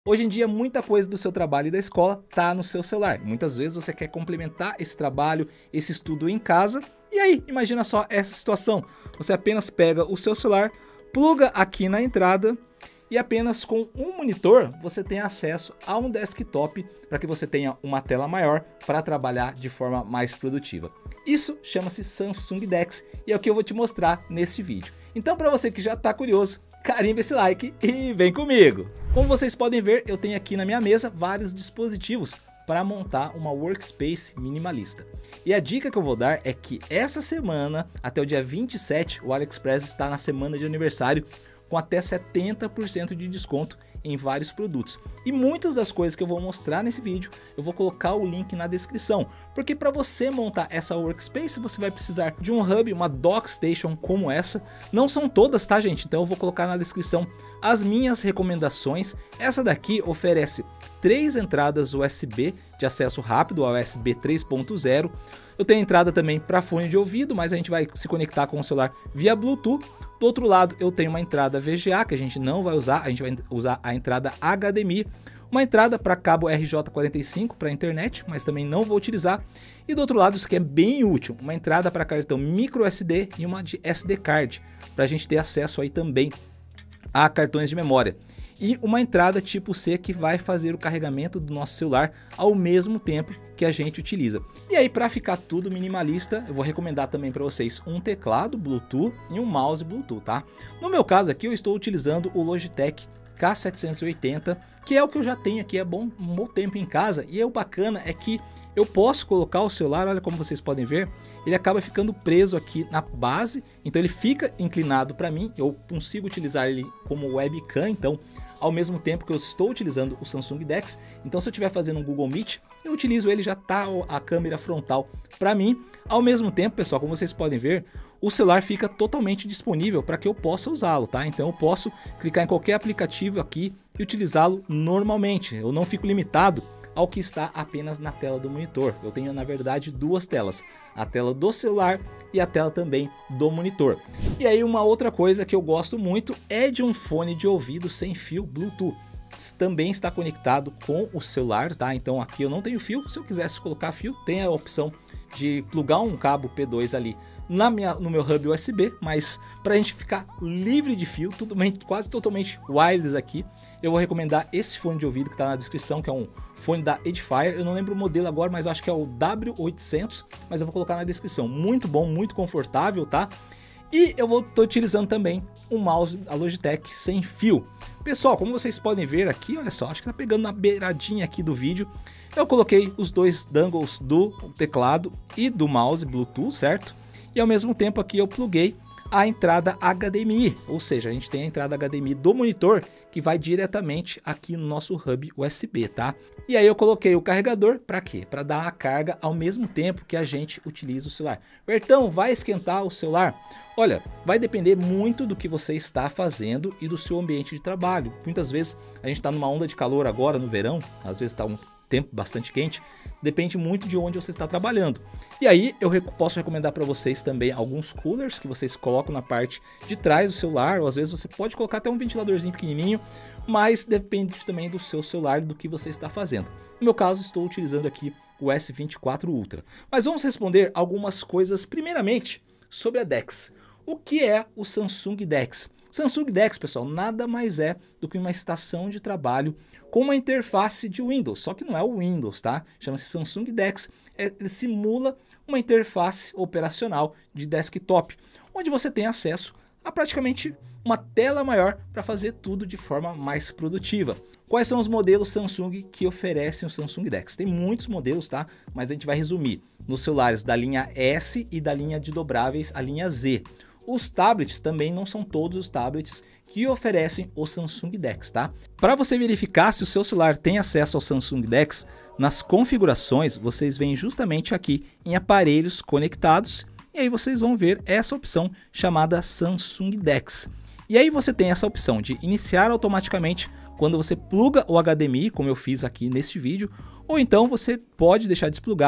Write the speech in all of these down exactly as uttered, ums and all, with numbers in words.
Hoje em dia, muita coisa do seu trabalho e da escola está no seu celular. Muitas vezes você quer complementar esse trabalho, esse estudo em casa. E aí, imagina só essa situação. Você apenas pega o seu celular, pluga aqui na entrada e apenas com um monitor você tem acesso a um desktop para que você tenha uma tela maior para trabalhar de forma mais produtiva. Isso chama-se Samsung DeX e é o que eu vou te mostrar nesse vídeo. Então, para você que já está curioso, carimba esse like e vem comigo! Como vocês podem ver, eu tenho aqui na minha mesa vários dispositivos para montar uma workspace minimalista. E a dica que eu vou dar é que essa semana, até o dia vinte e sete, o AliExpress está na semana de aniversário com até setenta por cento de desconto em vários produtos. E muitas das coisas que eu vou mostrar nesse vídeo, eu vou colocar o link na descrição. Porque para você montar essa workspace, você vai precisar de um hub, uma dockstation como essa. Não são todas, tá, gente? Então eu vou colocar na descrição as minhas recomendações. Essa daqui oferece três entradas U S B de acesso rápido, a U S B três ponto zero. Eu tenho entrada também para fone de ouvido, mas a gente vai se conectar com o celular via Bluetooth. Do outro lado eu tenho uma entrada V G A que a gente não vai usar, a gente vai usar a entrada H D M I, uma entrada para cabo R J quarenta e cinco para internet, mas também não vou utilizar. E do outro lado, isso que é bem útil, uma entrada para cartão micro S D e uma de S D card, para a gente ter acesso aí também a cartões de memória. E uma entrada tipo C que vai fazer o carregamento do nosso celular ao mesmo tempo que a gente utiliza. E aí, para ficar tudo minimalista, eu vou recomendar também para vocês um teclado Bluetooth e um mouse Bluetooth, tá? No meu caso aqui, eu estou utilizando o Logitech K setecentos e oitenta, que é o que eu já tenho aqui há bom, um bom tempo em casa. E o bacana é que eu posso colocar o celular, olha como vocês podem ver, ele acaba ficando preso aqui na base, então ele fica inclinado para mim, eu consigo utilizar ele como webcam, então ao mesmo tempo que eu estou utilizando o Samsung DeX. Então se eu estiver fazendo um Google Meet, eu utilizo ele, já tá a câmera frontal para mim. Ao mesmo tempo, pessoal, como vocês podem ver, o celular fica totalmente disponível para que eu possa usá-lo, tá? Então eu posso clicar em qualquer aplicativo aqui e utilizá-lo normalmente. Eu não fico limitado ao que está apenas na tela do monitor. Eu tenho, na verdade, duas telas, a tela do celular e a tela também do monitor. E aí, uma outra coisa que eu gosto muito é de um fone de ouvido sem fio Bluetooth. Também está conectado com o celular, tá? Então aqui eu não tenho fio. Se eu quisesse colocar fio, tem a opção de plugar um cabo P dois ali na minha, no meu hub U S B, mas para a gente ficar livre de fio, tudo bem, quase totalmente wireless aqui, eu vou recomendar esse fone de ouvido que está na descrição, que é um fone da Edifier. Eu não lembro o modelo agora, mas eu acho que é o W oitocentos, mas eu vou colocar na descrição. Muito bom, muito confortável, tá? E eu vou estar utilizando também um mouse da Logitech sem fio. Pessoal, como vocês podem ver aqui, olha só, acho que tá pegando na beiradinha aqui do vídeo. Eu coloquei os dois dongles do teclado e do mouse Bluetooth, certo? E ao mesmo tempo aqui eu pluguei a entrada H D M I, ou seja, a gente tem a entrada H D M I do monitor que vai diretamente aqui no nosso hub U S B, tá? E aí eu coloquei o carregador para quê? Para dar a carga ao mesmo tempo que a gente utiliza o celular. Bertão, vai esquentar o celular? Olha, vai depender muito do que você está fazendo e do seu ambiente de trabalho. Muitas vezes a gente está numa onda de calor agora no verão, às vezes está um tempo bastante quente, depende muito de onde você está trabalhando. E aí eu rec- posso recomendar para vocês também alguns coolers que vocês colocam na parte de trás do celular, ou às vezes você pode colocar até um ventiladorzinho pequenininho, mas depende também do seu celular, do que você está fazendo. No meu caso, estou utilizando aqui o S vinte e quatro Ultra. Mas vamos responder algumas coisas primeiramente sobre a DeX. O que é o Samsung DeX? Samsung DeX, pessoal, nada mais é do que uma estação de trabalho com uma interface de Windows, só que não é o Windows, tá? Chama-se Samsung DeX, é, ele simula uma interface operacional de desktop, onde você tem acesso a praticamente uma tela maior para fazer tudo de forma mais produtiva. Quais são os modelos Samsung que oferecem o Samsung DeX? Tem muitos modelos, tá? Mas a gente vai resumir nos celulares da linha S e da linha de dobráveis, a linha Z. Os tablets também não são todos os tablets que oferecem o Samsung DeX, tá? Para você verificar se o seu celular tem acesso ao Samsung DeX, nas configurações vocês vêm justamente aqui em aparelhos conectados e aí vocês vão ver essa opção chamada Samsung DeX. E aí você tem essa opção de iniciar automaticamente quando você pluga o H D M I, como eu fiz aqui neste vídeo, ou então você pode deixar desplugado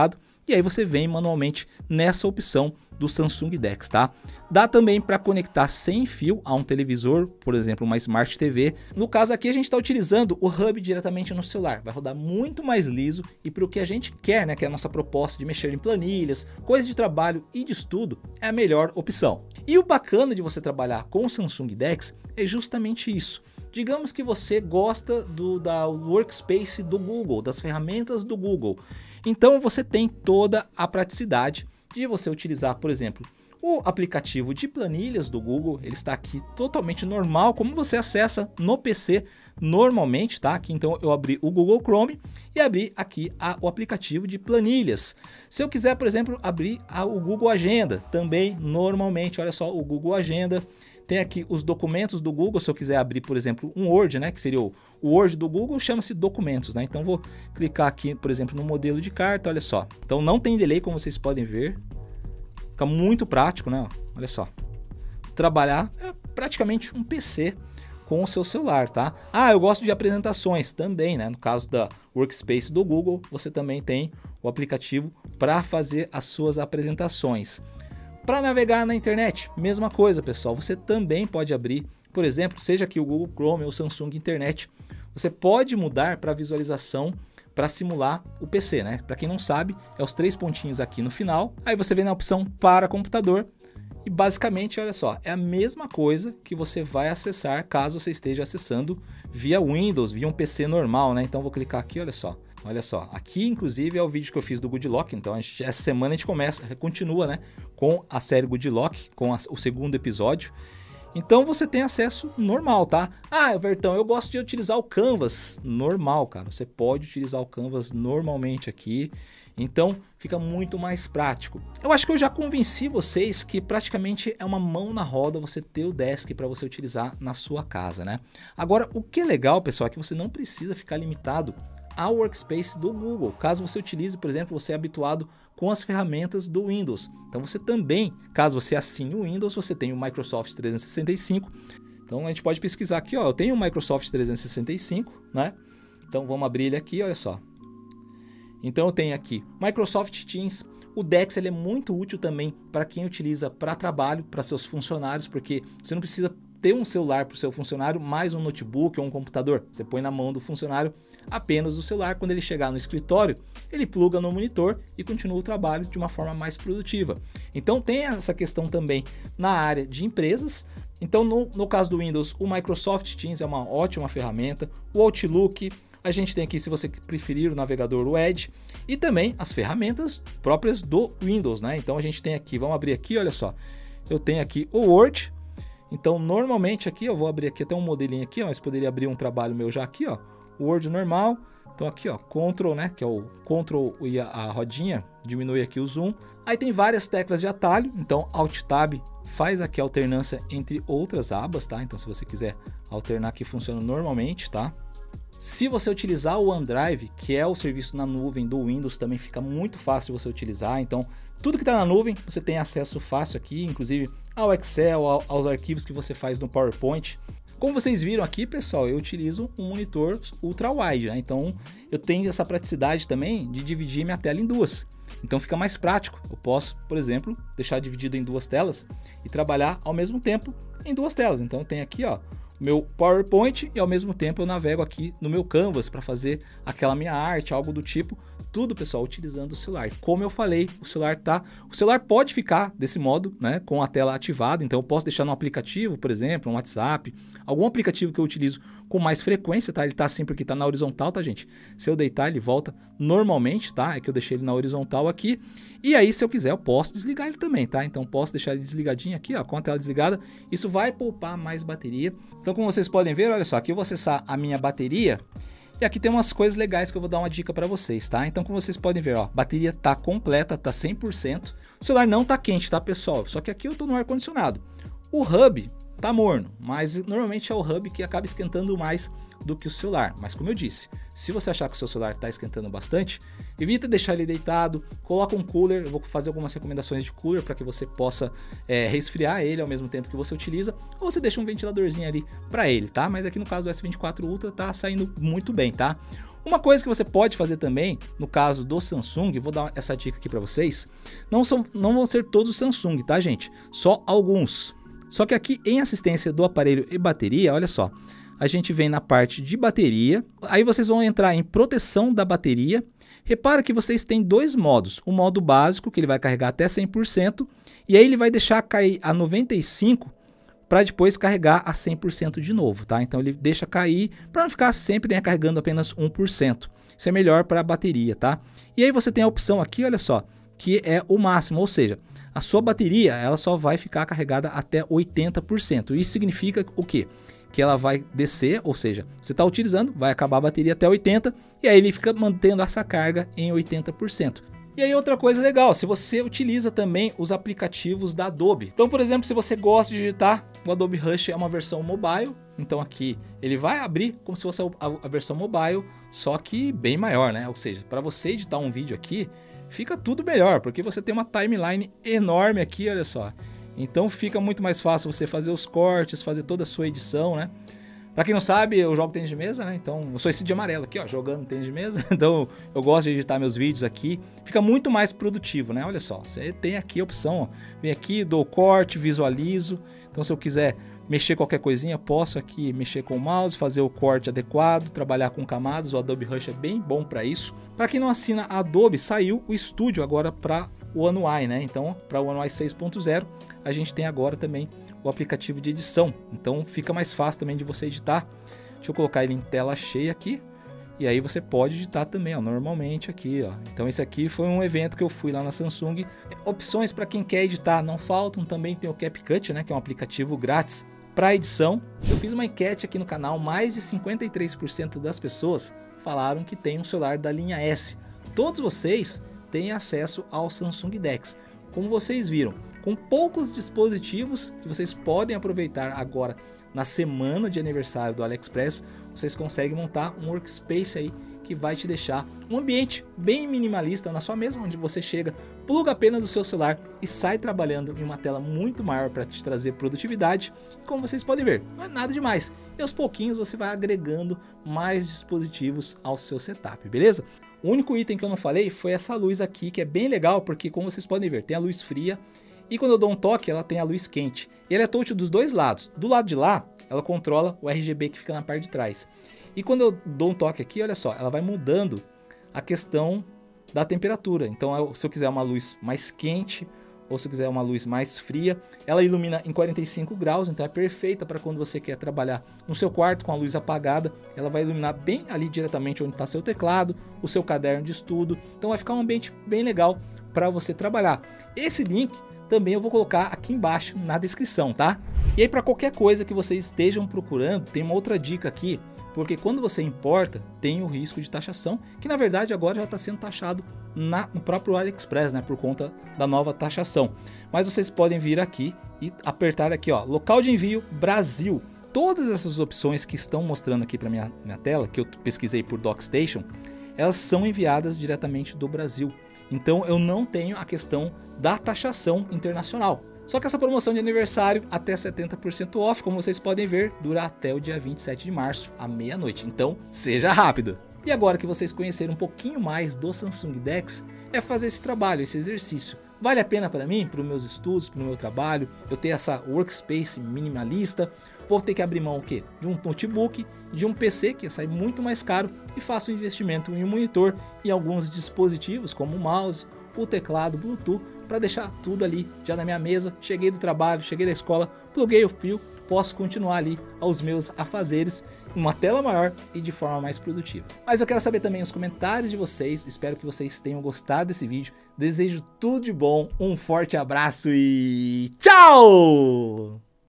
e aí você vem manualmente nessa opção do Samsung DeX, tá? Dá também para conectar sem fio a um televisor, por exemplo, uma Smart T V. No caso aqui a gente está utilizando o hub diretamente no celular, vai rodar muito mais liso e para o que a gente quer, né, que é a nossa proposta de mexer em planilhas, coisas de trabalho e de estudo, é a melhor opção. E o bacana de você trabalhar com o Samsung DeX é justamente isso. Digamos que você gosta do da Workspace do Google, das ferramentas do Google. Então você tem toda a praticidade de você utilizar, por exemplo, o aplicativo de planilhas do Google. Ele está aqui totalmente normal, como você acessa no P C normalmente, tá? Aqui então eu abri o Google Chrome e abri aqui a, o aplicativo de planilhas. Se eu quiser, por exemplo, abrir a, o Google Agenda, também normalmente, olha só, o Google Agenda. Tem aqui os documentos do Google, se eu quiser abrir, por exemplo, um Word, né, que seria o, o Word do Google, chama-se documentos, né? Então vou clicar aqui, por exemplo, no modelo de carta, olha só. Então não tem delay, como vocês podem ver. Fica muito prático, né? Olha só. Trabalhar é praticamente um P C com o seu celular, tá? Ah, eu gosto de apresentações também, né? No caso da Workspace do Google, você também tem o aplicativo para fazer as suas apresentações. Para navegar na internet, mesma coisa, pessoal. Você também pode abrir, por exemplo, seja aqui o Google Chrome ou o Samsung Internet. Você pode mudar para visualização para simular o P C, né? Para quem não sabe, é os três pontinhos aqui no final. Aí você vem na opção para computador e basicamente, olha só, é a mesma coisa que você vai acessar caso você esteja acessando via Windows, via um P C normal, né? Então vou clicar aqui, olha só. Olha só, aqui inclusive é o vídeo que eu fiz do Good Lock, então a gente, essa semana a gente começa, continua, né, com a série Good Lock, com a, o segundo episódio. Então você tem acesso normal, tá? Ah, Everton, eu gosto de utilizar o Canvas. Normal, cara, você pode utilizar o Canvas normalmente aqui, então fica muito mais prático. Eu acho que eu já convenci vocês que praticamente é uma mão na roda você ter o Desk para você utilizar na sua casa, né? Agora, o que é legal, pessoal, é que você não precisa ficar limitado a Workspace do Google. Caso você utilize, por exemplo, você é habituado com as ferramentas do Windows. Então você também, caso você assine o Windows, você tem o Microsoft trezentos e sessenta e cinco. Então a gente pode pesquisar aqui, ó, eu tenho o Microsoft trezentos e sessenta e cinco, né? Então vamos abrir ele aqui, olha só. Então eu tenho aqui Microsoft Teams. O Dex ele é muito útil também para quem utiliza para trabalho, para seus funcionários, porque você não precisa ter um celular para o seu funcionário, mais um notebook ou um computador. Você põe na mão do funcionário apenas o celular. Quando ele chegar no escritório, ele pluga no monitor e continua o trabalho de uma forma mais produtiva. Então tem essa questão também na área de empresas. Então no, no caso do Windows, o Microsoft Teams é uma ótima ferramenta. O Outlook, a gente tem aqui, se você preferir, o navegador, o Edge, e também as ferramentas próprias do Windows, né? Então a gente tem aqui, vamos abrir aqui, olha só, eu tenho aqui o Word. Então normalmente aqui, eu vou abrir aqui até um modelinho aqui, ó, mas poderia abrir um trabalho meu já aqui, ó, o Word normal. Então aqui, ó, Ctrl, né, que é o Ctrl e a, a rodinha, diminui aqui o zoom. Aí tem várias teclas de atalho, então Alt Tab faz aqui a alternância entre outras abas, tá? Então se você quiser alternar aqui, funciona normalmente, tá? Se você utilizar o OneDrive, que é o serviço na nuvem do Windows, também fica muito fácil você utilizar. Então, tudo que está na nuvem, você tem acesso fácil aqui, inclusive ao Excel, ao, aos arquivos que você faz no PowerPoint. Como vocês viram aqui, pessoal, eu utilizo um monitor ultra-wide, né? Então, eu tenho essa praticidade também de dividir minha tela em duas. Então, fica mais prático. Eu posso, por exemplo, deixar dividido em duas telas e trabalhar ao mesmo tempo em duas telas. Então, eu tenho aqui, ó, meu PowerPoint e ao mesmo tempo eu navego aqui no meu Canvas para fazer aquela minha arte, algo do tipo. Tudo, pessoal, utilizando o celular. Como eu falei, o celular tá, o celular pode ficar desse modo, né, com a tela ativada. Então eu posso deixar no aplicativo, por exemplo, um WhatsApp, algum aplicativo que eu utilizo com mais frequência, tá? Ele tá sempre aqui, tá na horizontal, tá, gente? Se eu deitar, ele volta normalmente, tá? É que eu deixei ele na horizontal aqui. E aí, se eu quiser, eu posso desligar ele também, tá? Então posso deixar ele desligadinho aqui, ó, com a tela desligada. Isso vai poupar mais bateria. Então, como vocês podem ver, olha só, aqui eu vou acessar a minha bateria. E aqui tem umas coisas legais que eu vou dar uma dica para vocês, tá? Então, como vocês podem ver, ó, a bateria tá completa, tá cem por cento. O celular não tá quente, tá, pessoal? Só que aqui eu tô no ar-condicionado. O hub tá morno, mas normalmente é o hub que acaba esquentando mais do que o celular. Mas como eu disse, se você achar que o seu celular está esquentando bastante, evita deixar ele deitado, coloca um cooler. Eu vou fazer algumas recomendações de cooler para que você possa é, resfriar ele ao mesmo tempo que você utiliza, ou você deixa um ventiladorzinho ali para ele, tá? Mas aqui no caso do S vinte e quatro Ultra tá saindo muito bem, tá? Uma coisa que você pode fazer também, no caso do Samsung, vou dar essa dica aqui para vocês, não, são, não vão ser todos Samsung, tá gente? Só alguns. Só que aqui em assistência do aparelho e bateria, olha só, a gente vem na parte de bateria, aí vocês vão entrar em proteção da bateria. Repara que vocês têm dois modos, o modo básico, que ele vai carregar até cem por cento, e aí ele vai deixar cair a noventa e cinco por cento para depois carregar a cem por cento de novo, tá? Então ele deixa cair para não ficar sempre, né, carregando apenas um por cento. Isso é melhor para a bateria, tá? E aí você tem a opção aqui, olha só, que é o máximo, ou seja, a sua bateria ela só vai ficar carregada até oitenta por cento. Isso significa o quê? Que ela vai descer, ou seja, você está utilizando, vai acabar a bateria até oitenta por cento e aí ele fica mantendo essa carga em oitenta por cento. E aí outra coisa legal, se você utiliza também os aplicativos da Adobe. Então, por exemplo, se você gosta de digitar, o Adobe Rush é uma versão mobile. Então aqui ele vai abrir como se fosse a, a versão mobile, só que bem maior, né? Ou seja, para você editar um vídeo aqui, fica tudo melhor, porque você tem uma timeline enorme aqui, olha só. Então fica muito mais fácil você fazer os cortes, fazer toda a sua edição, né? Pra quem não sabe, eu jogo tênis de mesa, né? Então, eu sou esse de amarelo aqui, ó, jogando tênis de mesa. Então, eu gosto de editar meus vídeos aqui. Fica muito mais produtivo, né? Olha só, você tem aqui a opção, ó. Vem aqui, dou corte, visualizo. Então, se eu quiser mexer qualquer coisinha, posso aqui mexer com o mouse, fazer o corte adequado, trabalhar com camadas. O Adobe Rush é bem bom para isso. Para quem não assina a Adobe, saiu o Studio agora para o One U I, né? Então, para o One U I seis ponto zero, a gente tem agora também o aplicativo de edição, então fica mais fácil também de você editar. Deixa eu colocar ele em tela cheia aqui, e aí você pode editar também, ó, normalmente aqui, ó. Então esse aqui foi um evento que eu fui lá na Samsung. Opções para quem quer editar não faltam, também tem o CapCut, né, que é um aplicativo grátis para edição. Eu fiz uma enquete aqui no canal, mais de cinquenta e três por cento das pessoas falaram que tem um celular da linha S. Todos vocês têm acesso ao Samsung Dex. Como vocês viram, com poucos dispositivos que vocês podem aproveitar agora na semana de aniversário do AliExpress, vocês conseguem montar um workspace aí que vai te deixar um ambiente bem minimalista na sua mesa, onde você chega, pluga apenas o seu celular e sai trabalhando em uma tela muito maior para te trazer produtividade. E como vocês podem ver, não é nada demais. E aos pouquinhos você vai agregando mais dispositivos ao seu setup, beleza? O único item que eu não falei foi essa luz aqui, que é bem legal, porque como vocês podem ver, tem a luz fria, e quando eu dou um toque, ela tem a luz quente. E ela é touch dos dois lados. Do lado de lá, ela controla o R G B que fica na parte de trás. E quando eu dou um toque aqui, olha só, ela vai mudando a questão da temperatura. Então, se eu quiser uma luz mais quente, ou se eu quiser uma luz mais fria, ela ilumina em quarenta e cinco graus, então é perfeita para quando você quer trabalhar no seu quarto com a luz apagada. Ela vai iluminar bem ali diretamente onde está seu teclado, o seu caderno de estudo. Então vai ficar um ambiente bem legal para você trabalhar. Esse link também eu vou colocar aqui embaixo na descrição, tá? E aí, para qualquer coisa que vocês estejam procurando, tem uma outra dica aqui, porque quando você importa, tem o risco de taxação, que na verdade agora já está sendo taxado na, no próprio AliExpress, né, por conta da nova taxação. Mas vocês podem vir aqui e apertar aqui, ó, local de envio Brasil. Todas essas opções que estão mostrando aqui para minha, minha tela, que eu pesquisei por DocStation, elas são enviadas diretamente do Brasil. Então eu não tenho a questão da taxação internacional. Só que essa promoção de aniversário até setenta por cento off, como vocês podem ver, dura até o dia vinte e sete de março, à meia-noite. Então seja rápido! E agora que vocês conheceram um pouquinho mais do Samsung Dex, é fazer esse trabalho, esse exercício. Vale a pena para mim, para os meus estudos, para o meu trabalho, eu ter essa workspace minimalista. Vou ter que abrir mão o quê? De um notebook, de um P C que sai muito mais caro, e faço um investimento em um monitor e alguns dispositivos como o mouse, o teclado, Bluetooth, para deixar tudo ali já na minha mesa. Cheguei do trabalho, cheguei da escola, pluguei o fio, posso continuar ali aos meus afazeres, uma tela maior e de forma mais produtiva. Mas eu quero saber também os comentários de vocês, espero que vocês tenham gostado desse vídeo, desejo tudo de bom, um forte abraço e tchau!